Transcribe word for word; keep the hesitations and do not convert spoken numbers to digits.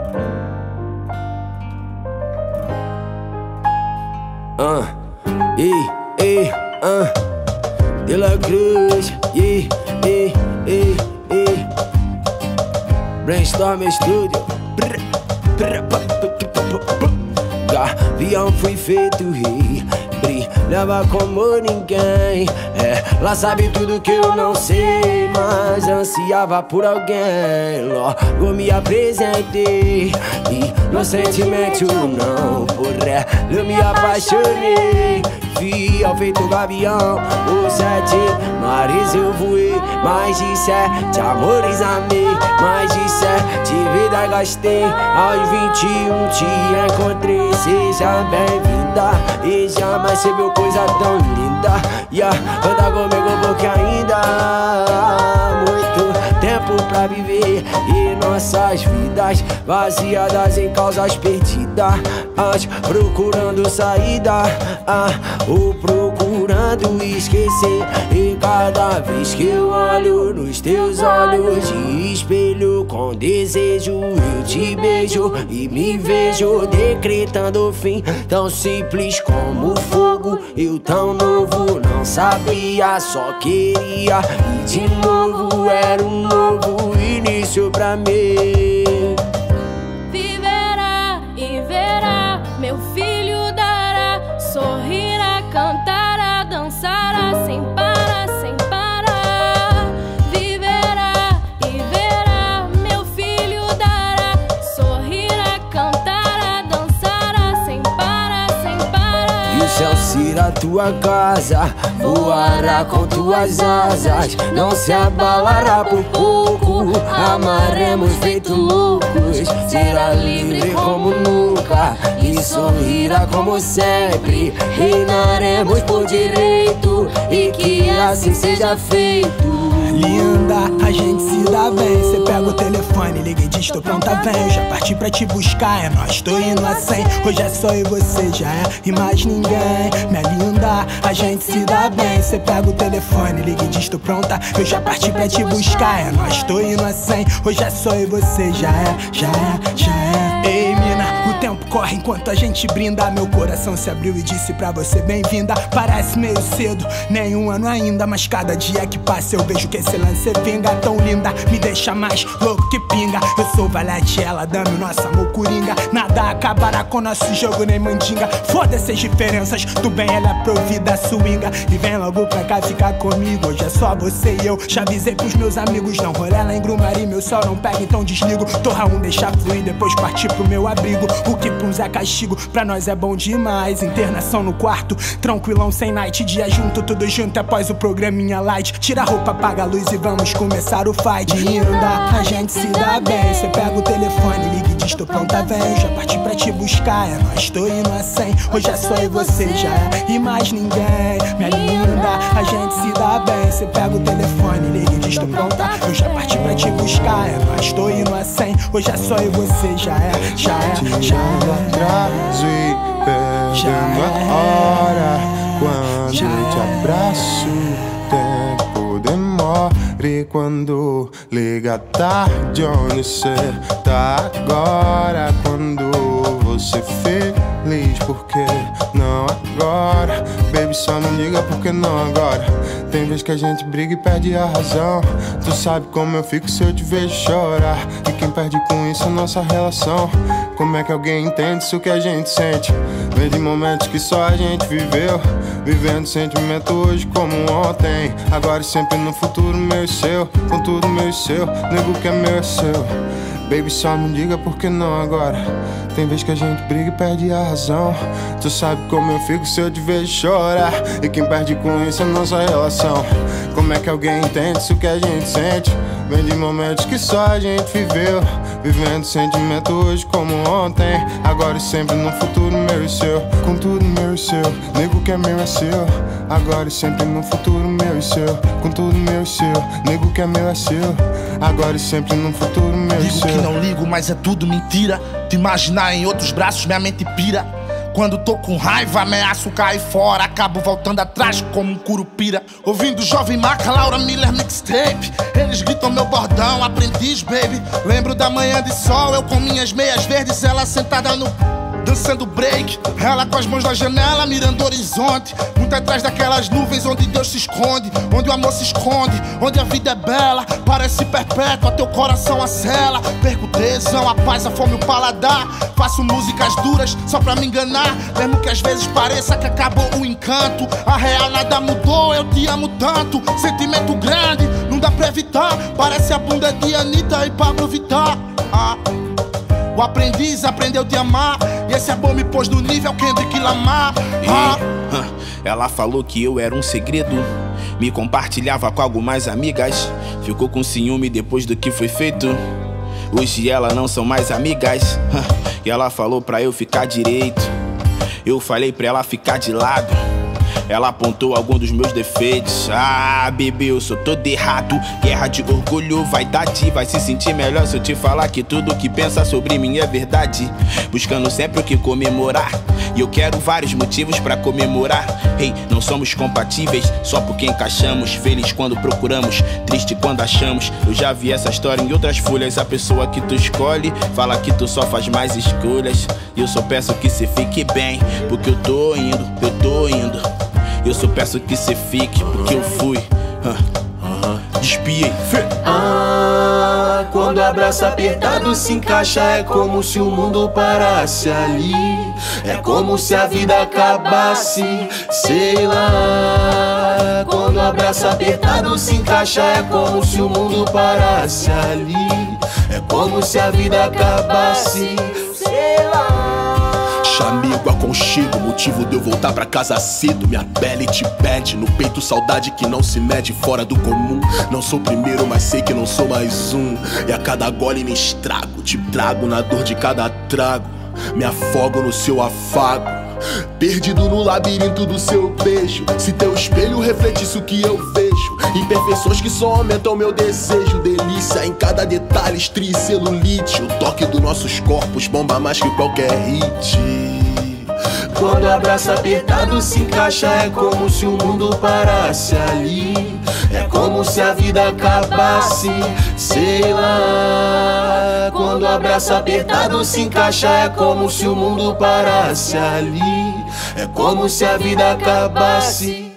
Uh, yeah, yeah, uh, De La Cruz, yeah, yeah, yeah, yeah. Brainstorm Studio. Gavião fui feito rei, brilhava como ninguém. É, ela sabe tudo que eu não sei, mas ansiava por alguém. Logo me apresentei, inocentemente ou não, por ela eu me apaixonei. Fiel feito gavião, os sete mares eu voei. Mais de sete amores amei, mais de sete vidas gastei. Aos vinte e um te encontrei, seja bem-vinda. E jamais você viu coisa tão linda. Yeah, anda comigo porque ainda há muito tempo pra viver e nossas vidas vaziadas em causas perdidas, procurando saída, ah, ou procurando esquecer. E cada vez que eu olho nos teus olhos de espelho com desejo, eu te beijo e me vejo decretando o fim. Tão simples como fogo, eu tão novo, não sabia, só queria. E de novo era um novo início pra mim. Viverá e verá, meu filho dará, sorrirá, cantará, dançará, sem parar, sem parar. Viverá e verá, meu filho dará, sorrirá, cantará, dançará, sem parar, sem parar. E o céu será tua casa, voará com tuas asas, não se abalará por pouco. Amaremos feito loucos, será livre como nunca e sorrirá como sempre. Reinaremos por direito e que assim seja feito. Linda, a gente se dá bem. Cê pega o telefone, liga e diz tô pronta, vem. Já parti pra te buscar, é nóis, tô indo a cem. Hoje é só eu e você, já é, e mais ninguém. Minha linda, a gente se dá bem. Cê pega o telefone, liga e diz tô pronta, eu já parti pra te buscar, é nóis, tô indo a cem. Hoje é só eu e você, já é, já é, já é. Ei mina, o tempo corre enquanto a gente brinda. Meu coração se abriu e disse pra você bem-vinda. Parece meio cedo, nem um ano ainda, mas cada dia que passa eu vejo que esse lance vinga. Tão linda, me deixa mais louco que pinga. Eu sou valete, ela dame o nosso amor coringa. Nada acabará com nosso jogo nem mandinga. Foda-se as diferenças, do bem ela é provida, swinga. E vem logo pra cá ficar comigo, hoje é só você e eu. Já avisei pros meus amigos, não rolê lá em Grumari, meu sol não pega, então desligo. Torra um, deixa fluir, depois partir pro meu abrigo. O que pra uns é castigo, pra nós é bom demais. Internação no quarto, tranquilão sem night. Dia junto, tudo junto após o programinha light. Tira a roupa, apaga a luz e vamos começar o fight. Linda, a gente se dá bem. Cê pega o telefone, liga e diz tô pronta, vem. Já parti pra te buscar, é nóis, tô indo a cem. Hoje é só eu e você, já é, e mais ninguém. Minha linda, a gente se dá bem. Cê pega o telefone, liga e diz tô pronta, eu já parti pra te buscar, é nóis, tô indo a cem. Hoje é só eu e você, já é, já é, já é. Atraso e perdendo a hora. Quando te abraço, tempo demora. E quando liga tarde, onde cê tá agora? Quando você feliz, porque não agora? Baby, só não liga porque não agora. Tem vez que a gente briga e perde a razão. Tu sabe como eu fico se eu te vejo chorar. E quem perde com isso é nossa relação. Como é que alguém entende isso que a gente sente? Vem de momentos que só a gente viveu, vivendo sentimento hoje como ontem, agora e sempre no futuro meu e seu, com tudo meu e seu, nego que é meu é seu. Baby, só me diga por que não agora. Tem vez que a gente briga e perde a razão. Tu sabe como eu fico se eu te vejo chorar. E quem perde com isso é nossa relação. Como é que alguém entende isso que a gente sente? Vem de momentos que só a gente viveu, vivendo sentimento hoje como ontem, agora e sempre no futuro meu e seu, com tudo meu e seu, nego que é meu é seu. Agora e sempre no futuro meu e seu, com tudo meu e seu, nego que é meu é seu. Agora e sempre no futuro meu e seu. Digo que não ligo, mas é tudo mentira. Te imaginar em outros braços, minha mente pira. Quando tô com raiva, ameaço cair fora. Acabo voltando atrás como um curupira. Ouvindo Jovem Maca, Laura Miller mixtape. Eles gritam meu bordão, aprendiz, baby. Lembro da manhã de sol, eu com minhas meias verdes, ela sentada no... dançando break, ela com as mãos na janela, mirando o horizonte. Muito atrás daquelas nuvens onde Deus se esconde, onde o amor se esconde, onde a vida é bela, parece perpétua, teu coração acela. Perco o tesão, a paz, a fome, o paladar. Faço músicas duras só pra me enganar, mesmo que às vezes pareça que acabou o encanto. A real nada mudou, eu te amo tanto. Sentimento grande, não dá pra evitar. Parece a bunda de Anitta e Pablo Vittar. ah. O aprendiz aprendeu a te amar, e esse amor me pôs no nível Kendrick Lamar. ah. E, ela falou que eu era um segredo, me compartilhava com algumas amigas. Ficou com ciúme depois do que foi feito. Hoje elas não são mais amigas. E ela falou pra eu ficar direito, eu falei pra ela ficar de lado. Ela apontou algum dos meus defeitos. Ah, bebê, eu sou todo errado. Guerra de orgulho, vaidade. Vai se sentir melhor se eu te falar que tudo que pensa sobre mim é verdade. Buscando sempre o que comemorar, e eu quero vários motivos pra comemorar. Hey, não somos compatíveis só porque encaixamos. Feliz quando procuramos, triste quando achamos. Eu já vi essa história em outras folhas. A pessoa que tu escolhe fala que tu só faz mais escolhas. E eu só peço que cê fique bem, porque eu tô indo, eu tô indo. Eu só peço que cê fique, porque eu fui uh, despiei. Ah, quando o abraço apertado se encaixa, é como se o mundo parasse ali. É como se a vida acabasse, sei lá. Quando o abraço apertado se encaixa, é como se o mundo parasse ali. É como se a vida acabasse, sei lá. Amigo, aconchego, motivo de eu voltar pra casa cedo. Minha pele te pede, no peito saudade que não se mede, fora do comum. Não sou o primeiro, mas sei que não sou mais um. E a cada gole me estrago, te trago na dor de cada trago. Me afogo no seu afago, perdido no labirinto do seu beijo. Se teu espelho refletisse o que eu vejo, imperfeições que só aumentam meu desejo. Delícia em cada detalhe, estria e celulite. O toque dos nossos corpos bomba mais que qualquer hit. Quando o abraço apertado se encaixa, é como se o mundo parasse ali. É como se a vida acabasse, sei lá. Quando o abraço apertado se encaixa, é como se o mundo parasse ali. É como se a vida acabasse.